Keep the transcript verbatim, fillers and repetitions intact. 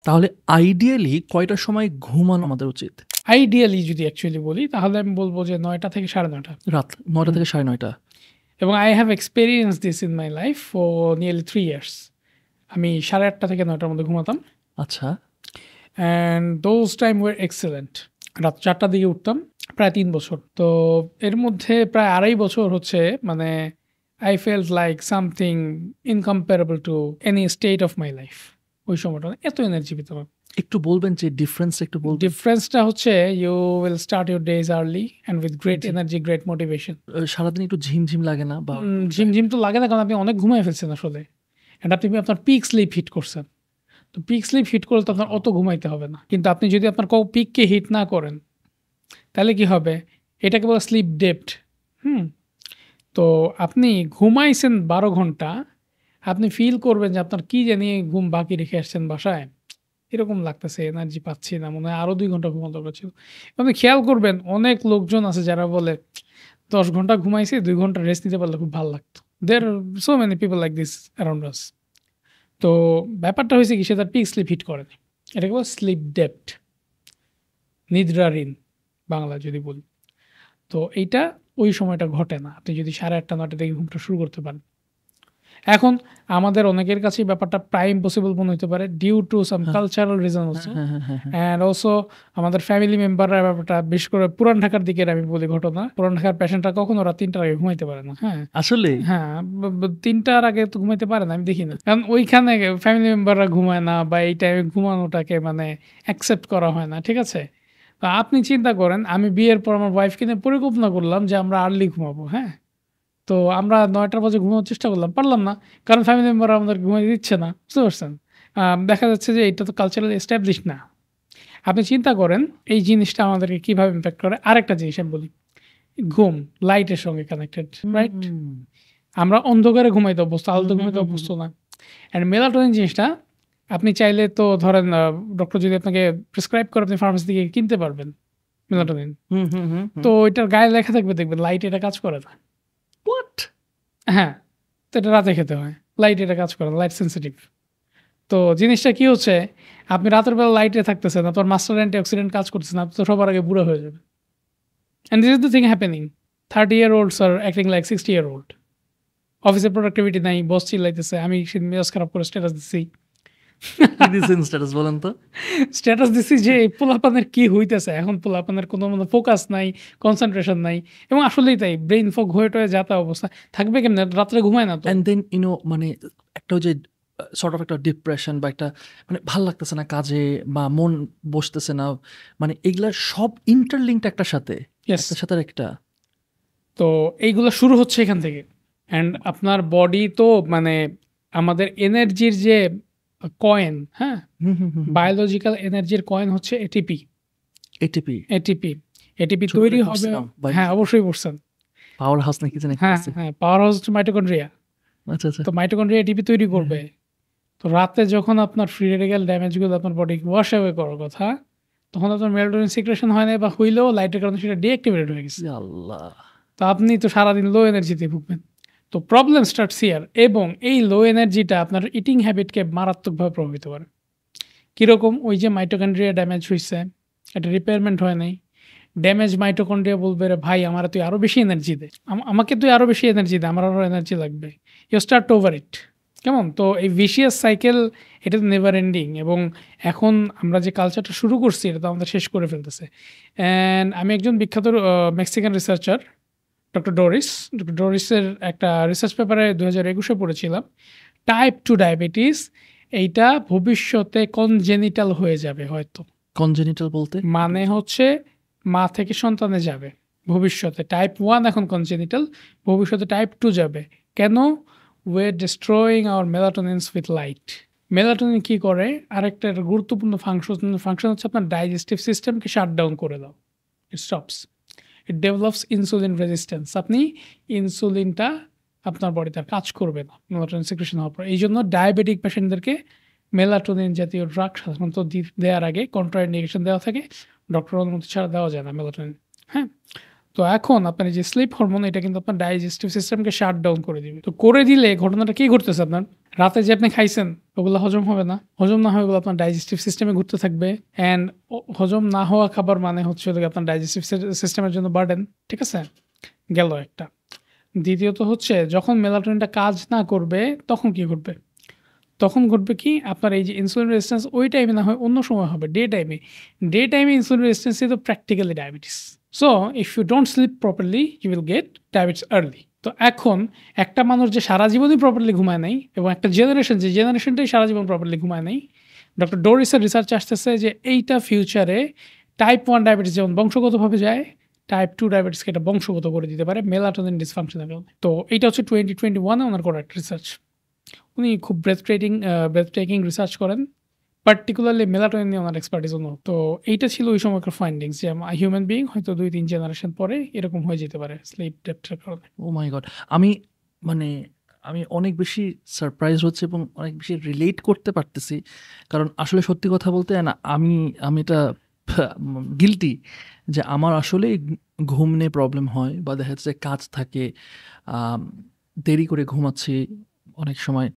তাহলে আইডিয়ালি কয়টার সময় ঘুমানো আমাদের উচিত? আইডিয়ালি যদি অ্যাকচুয়ালি বলি তাহলে আমি বলবো যে নয়টা থেকে সাড়ে নয়টা। রাত নয়টা থেকে সাড়ে নয়টা। এবং I have experience this in my life for nearly three years. আমি সাড়ে আটটা থেকে নয়টার মধ্যে ঘুমাতাম। আচ্ছা। And those time were excellent. রাত চারটার দিকে উঠতাম প্রায় তিন বছর। তো এর মধ্যে প্রায় আড়াই বছর হচ্ছে মানে I felt like something incomparable to any state of my life. ওই সময়টা এত এনার্জি পেতাম। একটু বলবেন যে ডিফারেন্স একটু বলবেন? ডিফারেন্সটা হচ্ছে you will start your days early and with great energy, great motivation. সারাদিন একটু ঝিমঝিম লাগে না? বা ঝিমঝিম তো লাগে না, কারণ আপনি অনেক ঘুমায় ফেলছেন আসলে। অ্যান্ড আপনি আপনার পিক স্লিপ হিট করছেন। তো পিক স্লিপ হিট করলে তো আপনার অত ঘুমাইতে হবে না। কিন্তু আপনি যদি আপনার পিককে হিট না করেন তাহলে কি হবে? এটাকে বলে স্লিপ ডেপ্ট। হুম তো আপনি ঘুমাইছেন বারো ঘন্টা, আপনি ফিল করবেন যে আপনার কি জানি ঘুম বাকি রেখে আসছেন বাসায়, এরকম লাগতেছে, এনার্জি পাচ্ছি না, মনে হয় আরও দুই ঘন্টা ঘুমানো দরকার ছিল। আপনি খেয়াল করবেন অনেক লোকজন আছে যারা বলে দশ ঘন্টা ঘুমাইছি, দুই ঘন্টা রেস্ট নিতে পারলে খুব ভালো লাগতো। There are so many people like this around us. তো ব্যাপারটা হয়েছে কি, সে তার পিক স্লিপ হিট করেনি। এটাকে বলে স্লিপ ডেপ্ট, নিদ্রাঋণ বাংলা যদি বলি। তো এইটা ওই সময়টা ঘটে না আপনি যদি সাড়ে আটটা নয়টা থেকে ঘুমটা শুরু করতে পারেন। এখন আমাদের অনেকের কাছেই ব্যাপারটা প্রায় ইম্পসিবল মনে হতে পারে due to some cultural reason also, and also আমাদের ফ্যামিলি মেম্বাররা ব্যাপারটা, বিশেষ করে পুরান ঢাকার দিকের আমি বলি ঘটনা, পুরান ঢাকার পেশেন্টরা কখনো রাত তিনটার আগে ঘুমাইতে পারে না। হ্যাঁ আসলে হ্যাঁ ব- ব- তিনটার আগে তো ঘুমাইতে পারে না, আমি দেখি না। কারণ ওইখানে ফ্যামিলি মেম্বাররা ঘুমায় না, বা এই টাইমে ঘুমানোটাকে মানে অ্যাকসেপ্ট করা হয় না। ঠিক আছে, তো আপনি চিন্তা করেন, আমি বিয়ের পর আমার ওয়াইফকে নিয়ে পরিকল্পনা করলাম যে আমরা আর্লি ঘুমাবো। হ্যাঁ তো আমরা নয়টার বাজে ঘুমানোর চেষ্টা করলাম, পারলাম না, কারণ ফ্যামিলি মেম্বার আমাদের ঘুমাই দিচ্ছে না। বুঝতে পারছেন? আম, দেখা যাচ্ছে যে এটা তো কালচারাল এস্টাবলিশ না। আপনি চিন্তা করেন এই জিনিসটা আমাদেরকে কিভাবে ইম্প্যাক্ট করে। আরেকটা জিনিস আমি বলি, ঘুম লাইটের সঙ্গে কানেক্টেড, রাইট? আমরা অন্ধকারে ঘুমাইতে অভ্যস্ত, আলোতে ঘুমাইতে অভ্যস্ত না। অ্যান্ড মেলাটোনিন জিনিসটা আপনি চাইলে তো ধরেন ডক্টর যদি আপনাকে প্রেসক্রাইব করে আপনি ফার্মেসি থেকে কিনতে পারবেন মেলাটোনিন। তো এটার গায়ে লেখা থাকবে, দেখবেন লাইট এটা কাজ করে না। হোয়াট? হ্যাঁ, তো এটা রাতে খেতে হয়। লাইট এটা কাজ করে না, লাইট সেন্সিটিভ। তো জিনিসটা কি হচ্ছে, আপনি রাতের বেলা লাইটে থাকতেছেন, আপনার মাস্টার অ্যান্টি অক্সিডেন্ট কাজ করতেছেন, আপনি তো সবার আগে বুড়ো হয়ে যাবেন। And this is the thing happening. Thirty year olds are acting like sixty year old. অফিসে প্রোডাক্টিভিটি নাই, বস চিল্লাইতেছে, আমি সেদিন মেজাজ খারাপ করে স্ট্যাটাস দিচ্ছি। স্ট্যাটাস বলেন তো? স্ট্যাটাস দিচ্ছি যে এই পোলাপানের কি হইতেছে, এখন পোলাপানের কোনো মানে ফোকাস নাই, কনসেন্ট্রেশন নাই। এবং আসলেই তাই, ব্রেইন ফগ হয়ে টয়ে যাতা অবস্থা। থাকবে কেমনে, রাত্রে ঘুমায় না তো। অ্যান্ড দেন ইউনো মানে একটা ওই যে সর্ট অফ একটা ডিপ্রেশন বা একটা মানে ভাল লাগতেছে না কাজে, বা মন বসতেছে না, মানে এগুলা সব ইন্টারলিঙ্কড একটার সাথে, Yes. একটার সাথে একটা। তো এইগুলো শুরু হচ্ছে এখান থেকে। অ্যান্ড আপনার বডি তো মানে আমাদের এনার্জির যে কয়েন, হ্যাঁ, হুম হুম হুম বায়োলজিক্যাল এনার্জির কয়েন হচ্ছে এটিপি। এটিপি। এটিপি এটিপি ছোট তৈরি করে হবে। পড়ছিলাম, বাই- হ্যাঁ অবশ্যই পড়ছেন। পাওয়ার হাউস নাকি জানি একটা হ্যাঁ আছে। হ্যাঁ পাওয়ার হাউস মাইটোকন্ড্রিয়া। আচ্ছা আচ্ছা। তো মাইটোকন্ড্রিয়া এটিপি তৈরি করবে। তো রাতে যখন আপনার ফ্রি রেডিক্যাল ড্যামেজগুলো আপনার বডি ওয়াশ অ্যাওয়ে করার কথা, তখন আপনার মেলাটোনিন সিক্রেশন হয় না, বা হইলেও লাইটের কারণে সেটা ডিঅ্যাক্টিভেটেড হয়ে গেছে। ইয়া আল্লাহ। তো আপনি তো সারাদিন লো এনার্জিতে ভুগবেন। তো প্রবলেম স্টার্টস হিয়ার। এবং এই লো এনার্জিটা আপনার ইটিং হ্যাবিটকে মারাত্মকভাবে প্রভাবিত করে। কীরকম? ওই যে মাইটোকন্ড্রিয়া ড্যামেজ হয়েছে, এটা রিপেয়ারমেন্ট হয় নাই। ড্যামেজ মাইটোকন্ড্রিয়া বলবে, রে ভাই আমার তুই আরও বেশি এনার্জি দে, আম- আমাকে তুই আরও বেশি এনার্জি দে, আমার আরও এনার্জি লাগবে। You start over it. কেমন? তো এই ভিশিয়াস সাইকেল, এটা তো নেভার এন্ডিং। এবং এখন আমরা যে কালচারটা শুরু করছি এটা তো আমাদের শেষ করে ফেলতেছে। অ্যান্ড আমি একজন বিখ্যাত Mexican researcher doctor Doris doctor ডোরিসের একটা রিসার্চ পেপারে দু হাজার একুশে পড়েছিলাম, টাইপ টু ডায়াবেটিস এইটা ভবিষ্যতে কনজেনিটাল হয়ে যাবে হয়তো। কনজেনিটাল বলতে? মানে হচ্ছে মা থেকে সন্তানে যাবে ভবিষ্যতে। টাইপ ওয়ান এখন কনজেনিটাল, ভবিষ্যতে টাইপ টু যাবে। কেন? We're destroying our melatonins with light. Melatonin কী করে? আরেকটা গুরুত্বপূর্ণ ফাংশন ফাংশন হচ্ছে আপনার ডাইজেস্টিভ সিস্টেমকে শাট ডাউন করে দাও। It stops, it develops insulin resistance. আপনি ইনসুলিনটা আপনার বডিতে আর কাজ করবে না মেলাটোনিন সিক্রেশন হওয়ার পর। এই জন্য ডায়াবেটিক পেশেন্টদেরকে মেলাটোনিন জাতীয় ড্রাগ সাধারণত দেওয়ার আগে কন্ট্রা ইন্ডিকেশন দেওয়া থাকে, ডক্টর অনুমতি ছাড়া দেওয়া যায় না মেলাটোনিন। হ্যাঁ, তো এখন আপনার এই যে স্লিপ হরমোন এটা কিন্তু আপনার ডাইজেস্টিভ সিস্টেমকে শাট ডাউন করে দিবে। তো করে দিলে ঘটনাটা কি ঘটতেছে আপনার? রাতে যে আপনি খাইছেন ওগুলো হজম হবে না। হজম না হয়ে ওগুলো আপনার ডাইজেস্টিভ সিস্টেমে ঘুরতে থাকবে। অ্যান্ড ও হজম না হওয়া খাবার মানে হচ্ছে হলো গিয়ে আপনার ডাইজেস্টিভ সি সিস্টেমের জন্য বার্ডেন। ঠিক আছে? গেল একটা। দ্বিতীয়ত হচ্ছে যখন মেলাটোনিনটা কাজ না করবে তখন কি ঘটবে? তখন ঘটবে কি আপনার এই যে ইনসুলিন রেজিস্ট্যান্স ওই টাইমে না হয় অন্য সময় হবে ডে টাইমে। ডে টাইমে insulin resistance is practically diabetes. So if you don't sleep properly you will get diabetes early. তো এখন একটা মানুষ যে সারা জীবনই প্রপারলি ঘুমায় নাই এবং একটা জেনারেশন যে জেনারেশনটাই সারা জীবন প্রপারলি ঘুমায় নাই, ডক্টর ডোরিসের রিসার্চ আসতেছে যে এইটা ফিউচারে টাইপ ওয়ান ডায়াবেটিস যেমন বংশগতভাবে যায়, টাইপ টু ডায়াবেটিসকে এটা বংশগত করে দিতে পারে মেলাটোনিন ডিসফাংশনের কারণে। তো এইটা হচ্ছে টোয়েন্টি টোয়েন্টি ওয়ানে ওনার করা একটা রিসার্চ। উনি খুব breath trading breath taking research করেন, পার্টিকুলারলি মেলাটোনিন নিয়ে ওনার এক্সপার্টিস অন্য। তো এইটা ছিল ওই সময়কার ফাইন্ডিংস যে হিউম্যান বিইং হয়তো দুই তিন জেনারেশন পরে এরকম হয়ে যেতে পারে স্লিপ ডেপ্থের কারণে। Oh my God! আমি মানে আমি অনেক বেশি সারপ্রাইজড হচ্ছি এবং অনেক বেশি রিলেট করতে পারতেছি। কারণ আসলে সত্যি কথা বলতে না আমি আমি এটা গিল্টি যে আমার আসলেই ঘুম নিয়ে প্রবলেম হয় বা দেখা যাচ্ছে কাজ থাকে, আম দেরি করে ঘুমাচ্ছি অনেক সময়।